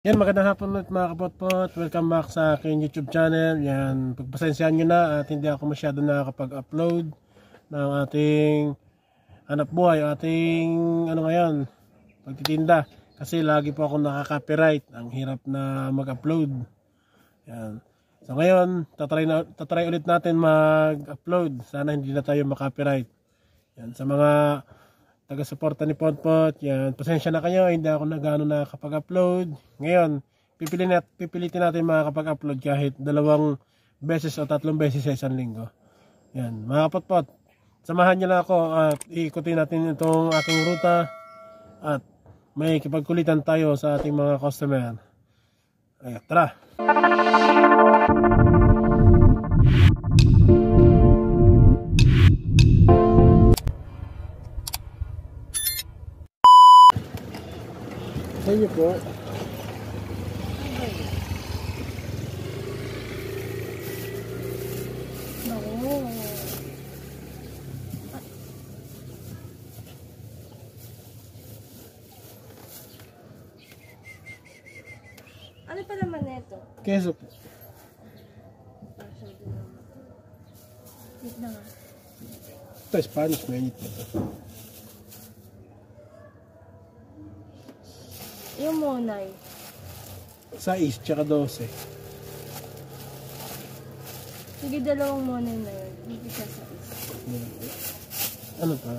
Yan, magandang hapon ulit mga kapotpot. Welcome back sa aking YouTube channel. Yan, pagpasensyahan nyo na at hindi ako masyado nakakapag-upload ng ating hanap buhay, ating ngayon, pagtitinda. Kasi lagi po ako nakaka-copyright. Ang hirap na mag-upload. Yan. So ngayon, tatry ulit natin mag-upload. Sana hindi na tayo makopyright. Yan, sa mga taga-suporta ni Potpot, yan, pasensya na kayo, hindi ako na gano'n nakakapag-upload. Ngayon, pipilitin natin makakapag-upload kahit 2 beses o 3 beses sa isang linggo. Yan, mga Potpot, samahan niyo na ako at ikutin natin itong aking ruta at may kipagkulitan tayo sa ating mga customer. Ayan, tara! Sa inyo po. No. Ano pa naman ito? Keso po. Wait na nga. Ito, Spanish, mainit po ito. Yung monay. 6 tsaka 12. Sige, 2 monay na yun. Hindi siya sa isa. Ano pa?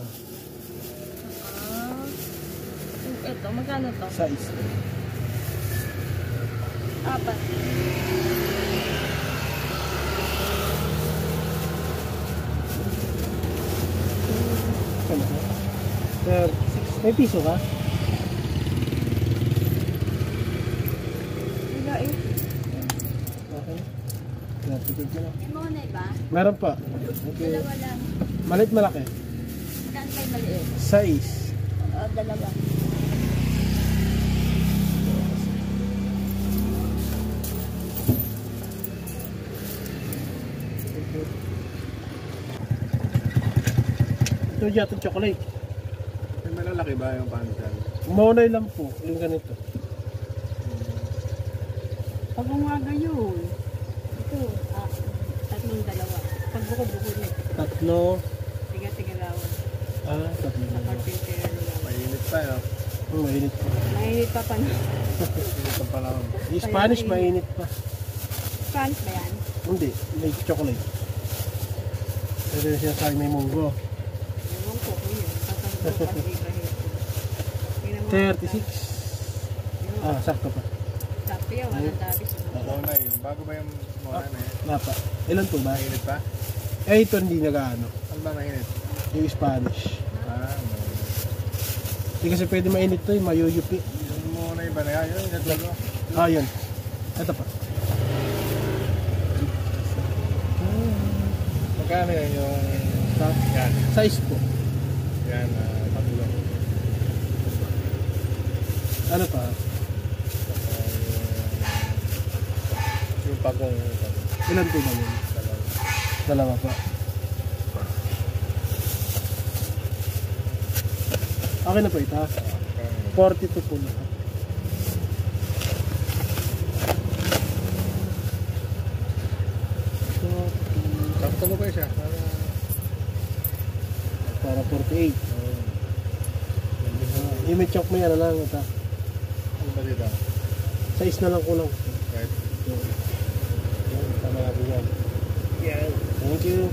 Ito, magkano to? 6. 4. Ano pa? 36. May piso ka? Wala eh. Okay. Napipid mo lang. May monay ba? Meron pa. Okay. 2 lang. Malit malaki. Saan kayo maliit? 6. O, 2. Ito dyan, itong chocolate. May malalaki ba yung pandal? Monay lang po. Yung ganito. Pag umaga yun, ito, 3 dalawa. Pag buko-buko nito, 3. tiga-tigalawan. 3. Sa carpenter lang. Mainit pa yun. Mainit pa. Mainit pa pa na. Mainit pa pala. Yung Spanish, mainit pa. Spanish ba yan? Hindi, may chocolate. Pero yung sinasabi may munggo. Ewan ko kung yun. Tatang ko pa iba yun. 36. Sakto pa. Sabi yun, walang dabi sa mga. Monay yun. Bago ba yung monay na yun? Napa. Ilan po ba? Mainit pa? Ito hindi nag-ano. Ano ba mainit? Yung Spanish. Monay. Hindi kasi pwede mainit to, mayuyupi. Yung monay ba na yan? Yun, inatlo. Yun. Ito pa. Magkano yan yung... Yan. Size po. Yan, tatlo. Ano pa? Yung pagong... Ilan po ba yun? Dalawa pa. Okay na po ito. 42 po lahat. Sakto mo ba siya? Para 48. Image mo yan lang. Ito. Ano ba dito? Size na lang kulang. Right. Yan, tama natin yan. Yan. Thank you.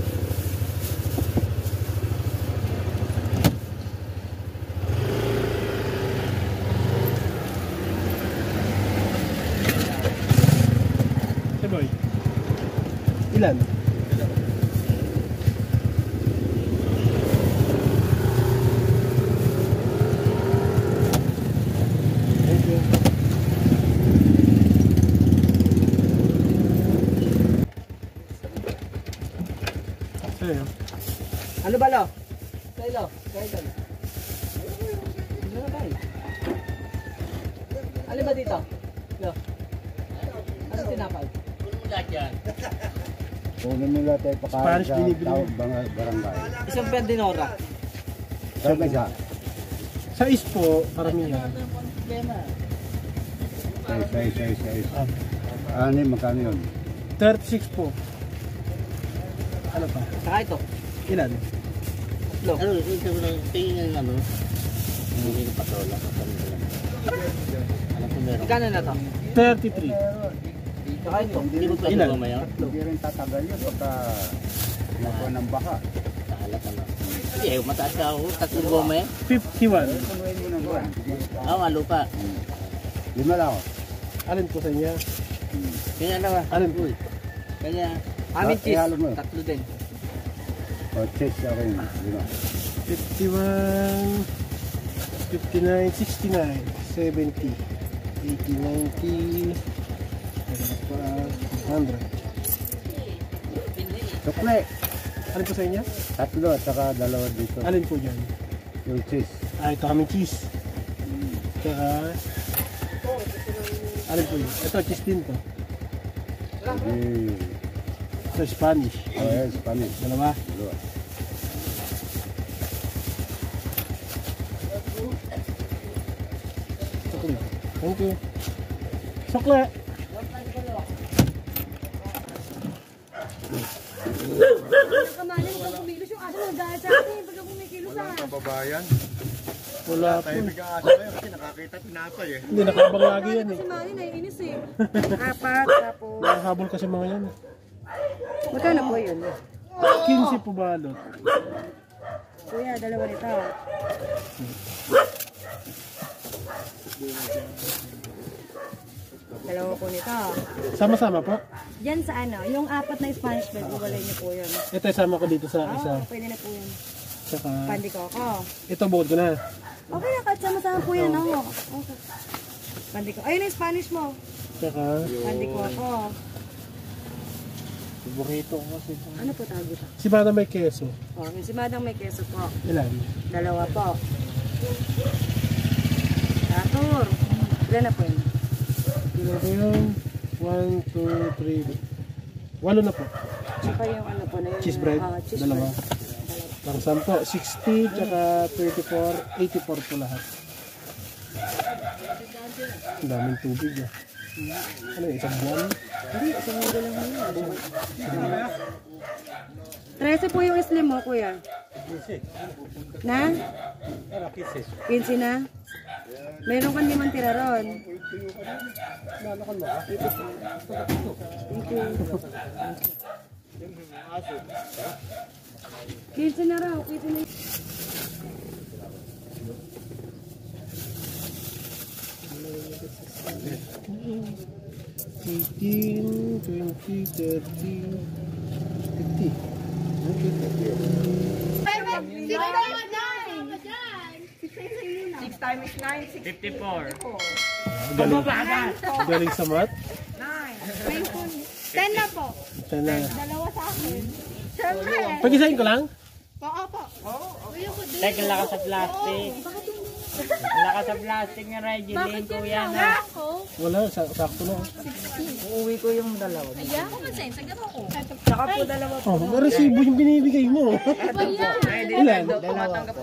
Hey boy. Ilan? Thank you. Sa'yo. Ano ba lo? Sa'yo, sa'yo. Ano na ba? Ano ba dito? Lo. Ano tinapay? Kunin nila tayo pakain Spanish sa binibili mo. barangay. Isang Ferdinora. Sabi isa. Size po, karamihan. Isa. Anim, magkano yun? 36 po. Ano pa? Saka ito. Ilan? Ano, ito na tingin ano? Hindi ko patola. Ano po meron? Magkano na to? 33. Saka ito. Hindi mo pwede Ilan? mamaya? Hindi rin tatagal yun pagka nakuha ng baka. Kahalat na. Hindi, mataas ka ako. Tatlong goma eh. 51. Punuin mo ng buwan. Oo, nga lupa. 5 lang ako. Alin po sa inyo? Kanya na ba? Alin po? Kanya. Amin cheese. ihalo mo. Tatlo din. O, cheese ako yun. 51, 59, 69, 70, 80, 90, 100. Sukle. Alin po sa inyo? Tatlo at saka dalawa dito. Alin po dyan? Yung cheese. Ah, ito kami cheese. Tsaka, alin po yun? Ito, cheese din to. Hindi. Ito, Spanish. O, yes, Spanish. Dalawa. Dalawa. Sukle. Thank you. Sukle. Kamali mo kang kumilos yung aso nagdahil sa akin. Pagka kumikilos sa akin. Kababayan. Wala po. Tahimik ang aso na yun kasi nakakita pinapay eh. Hindi, nakabang lagi yan eh. Si Manny naiinis eh. Apat, tapos. Nakahabol kasi mga yan. Magkano po yun? 15 po balot. Kuya, dalawa nito. Dalawa po nito. Sama-sama po. Yan sa ano, yung apat na Spanish bed, uwalay niyo po yun. Ito, sama ko dito sa isa. Oo, pwede na po yun. Tsaka, Pandi ko ako. ito bukod ko na. Okay na, kahit sama-sama po yan ako. Okay. Pandi ko. Ayun yung Spanish mo. Tsaka, Pandi ko ako. burrito ko kasi. Ano po tawag ito? Si Bata may keso. Oh, yung si Madang may keso po. Ilan? Dalawa po. Tatur. Ilan na po yun? Ilan ko yun? 1, 2, 3. 8 na po. Tsaka yung ano po na yun. Cheese bread. Cheese Dalawa. bread. Pang 10. 60, tsaka 34, 84 po lahat. Ang daming tubig ah. Ano yun? Isang buwan? Hindi, isang mundo lang yun. 13 po yung slim mo, kuya. Na? 15 na? Meron kang 5 tira ron. Thank you. 15 na raw, 15 na. 18, 20, 30, 50. Okay. 6 times 9, 54. Galing. Galing sa mat. 10 na po. Ito na. Dalawa sa akin. Siyempre. Pag-isahin ko lang? Po. Teka, lakas sa plastic. Lakas sa plastic nga, Regeline, kuya na. Wala, sakto na. Uuwi ko yung dalawa. Saka po dalawa. Oh, resibo yung binibigay mo. Ilan? Dalawa po.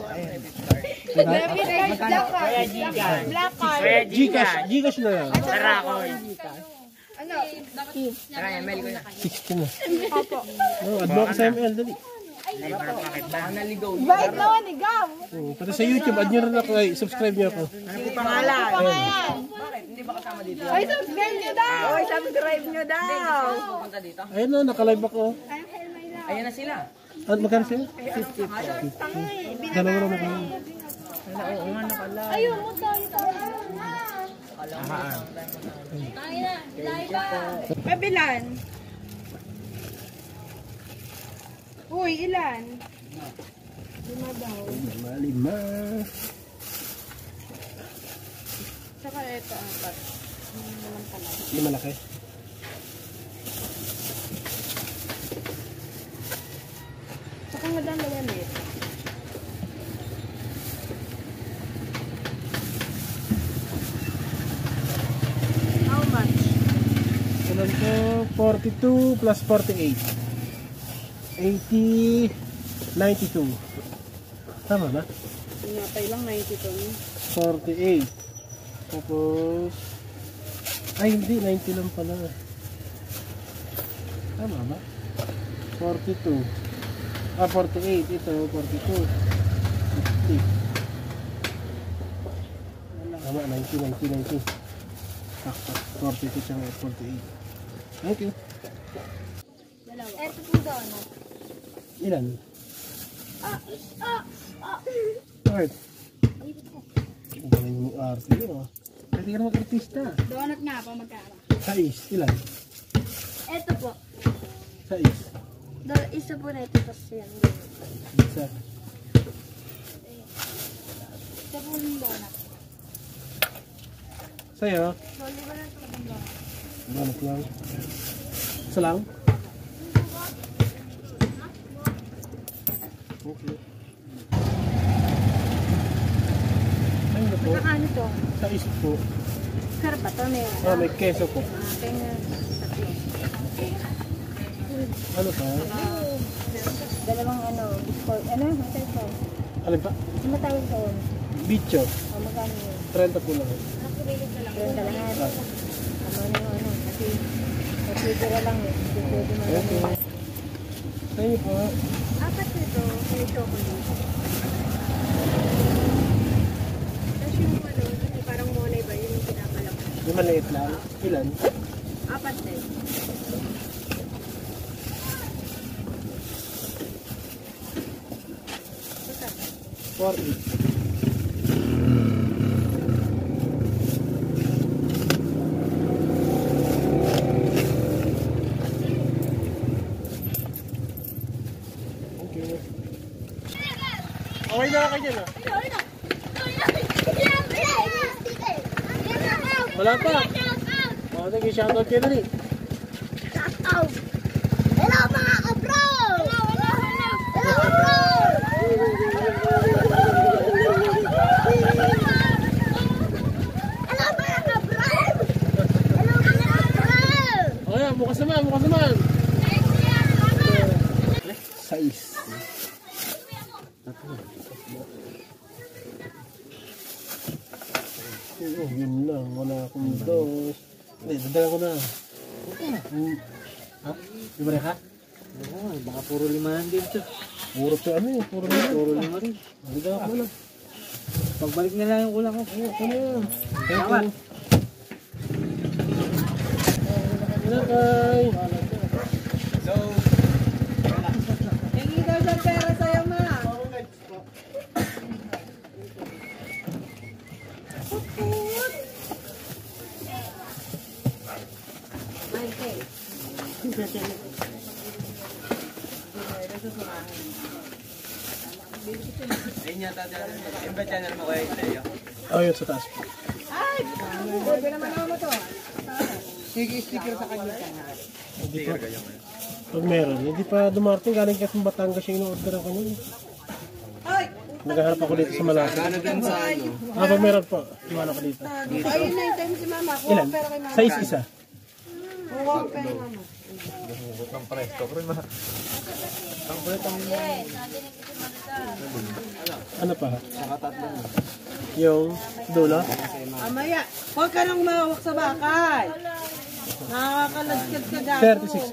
Kaya Giga. Black card. Kuya Giga. Gcash na lang. Sarakoy. Ano? Saka ML ko na. 60 na. Oh, add mo ako sa ML, dali. Baka naligaw. Bait naman ni Gam. Oh, pati sa YouTube, add nyo rin ako. Ay, subscribe nyo ako. Pangalan. Ay, subscribe nyo daw. Oy, subscribe nyo daw. Punta dito. Ayun na, nakalive ako. Ayan na sila. Ano, magkano sila? 50. Dalawa naman kayo. Ayun, mo tayo. Kabilan. Uy, ilan? 5 daw. Lima. Saka ito, 4. Lima laki. Saka nga dalawa nito. How much? Ilan ko? 42 plus 48. 80, 92. Tama ba? Pinapay lang 92. 48. Tapos Ay, hindi. 90 lang pala. Tama ba? 42. 48. Ito, 42. 50. Tama, 90. Sakto. 42 tsaka 48. Thank you. Ito po donut. Ilan? Art. Ang galing mo arte yun. Pwede ka naman artista. Donut nga po magkano. Sais. Ilan? Ito po. Sais. Isa po na ito tapos yan. Isa. Ito po yung donut. Sa'yo? Bali ba na ito yung donut? Donut lang. Isa lang? Okay. Ano po? Magkakano to? Sais po. Sarap ba ito? May keso po. Kaya tatlo. Ano pa? Dalawang biscuit. Ano ito? Alin pa? Ano matawag doon? Bicho. O magkano yun? 30 po lang. Pero dalahan. Kasi masigura lang eh. Hindi pwede mo lang. Okay. Sa'yo po. Apat nito, may chocolate. Tapos yung parang molay ba yun yung pinapalak? Yung maliit lang. Ilan? Apat din. Basta. 40. Okay. Okay na lang kayo dyan ah. Wala pa. O, sige, shoutout kayo na rin. Hello mga kabro! Hello kabro! Hello mga kabro! Hello mga kabro! O yan, bukas naman. Sais. Oh, yun lang. Wala akong dos. Hindi, dadala ko na. Ha? Di ba rin ka? Oo, baka puro limahan dito. Puro sa ano eh. Puro lima rin. Dadala ko na. Pagbalik na lang yung kulang ko. Ano yan? Salamat. Inakay. Hingi daw siya pera sa'yo, ma. Ayun yata dyan. Yung ba channel mo kayo sa'yo? Oh, yun sa taas. Pwede naman ako mo to. Sticker sa kanya. Hindi pa. Pag meron, hindi pa dumarating. Galing kasi Batangas yung ino-order ko niya. Naghahanap ako dito sa Malaki. Ano din sa ano? Pag meron po, iwan ako dito. Ayun na yung time si mama. Kuha Ilan? ko pera kay mama. Size isa. Kuha ko pera kay mama. Ang presto. Pero Ano pa? Yung dulo? Amaya, huwag ka nang mahawak sa bakal. Nakakaladkad ka gago. 36.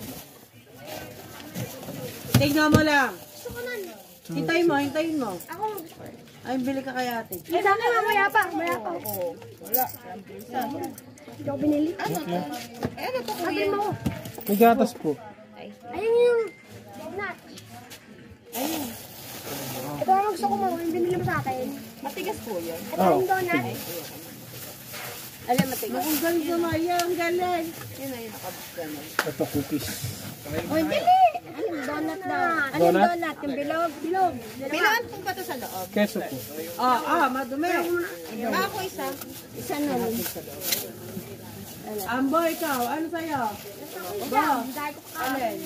Tignan mo lang. Hintayin mo. Ay, bili ka kay ate. Eh, dami mamaya pa. Wala. Hindi ako binili. Ano to kuya? Mo. May gatas po. Ayun yung donut. Ayun. Ito ang gusto ko mo. Yung binili mo sa akin. Matigas po yun. Ito yung donut. Alam, matigas. Ang galing sa Maya, ang galing. Ito cookies. Oy, bili! Ano yung donut na? Ano yung Donut? donut? Yung bilog? Bilog. Pilaan po ba ito sa loob? Keso po. Madumi. Ako isa. Isa na lang. Ambo, ikaw. Ano sa'yo? Isa. Dahil ko Alin?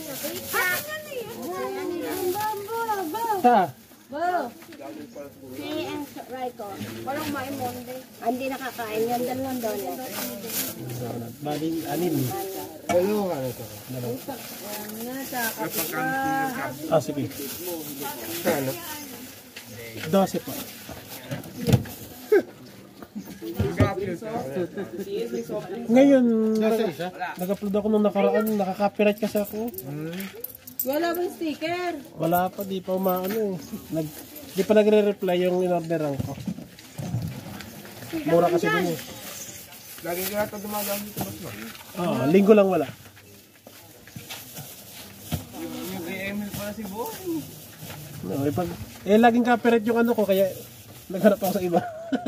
Ta. Bo. Si Rico. Walang may monde. Hindi nakakain yan. Dalawang donut. Bali, anim. Dalawa ano ito? Ah, sige. Ano? 12 po. Ngayon, nag-upload ako nung nakaraan, nakaka-copyright kasi ako. Wala ba yung sticker? Wala pa, di pa umaano eh. Di pa nagre-reply yung in-orderan ko. Mura kasi dun eh. Lagi ka ito dumadaan dito, boss mo. Linggo lang wala. Yung kay Emil pala si boss. No, laging copyright yung ano ko, kaya naghanap ako sa iba.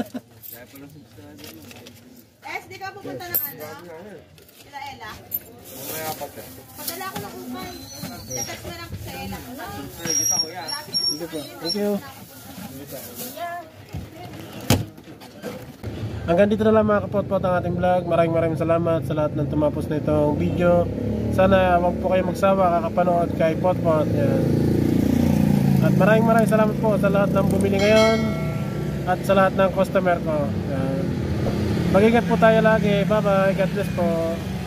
Di ka pupunta ng ano? Sila Ella? May apat eh. Padala ko ng upay. Text na lang ko sa Ella. Sige po. Thank you. Hanggang dito na lang mga kapot-pot ang ating vlog. Maraming salamat sa lahat ng tumapos na itong video. Sana wag po kayo magsawa kakapanood kay Potpot. Yan. At maraming salamat po sa lahat ng bumili ngayon at sa lahat ng customer ko. Yan. Mag-ingat po tayo lagi. Bye bye. God bless po.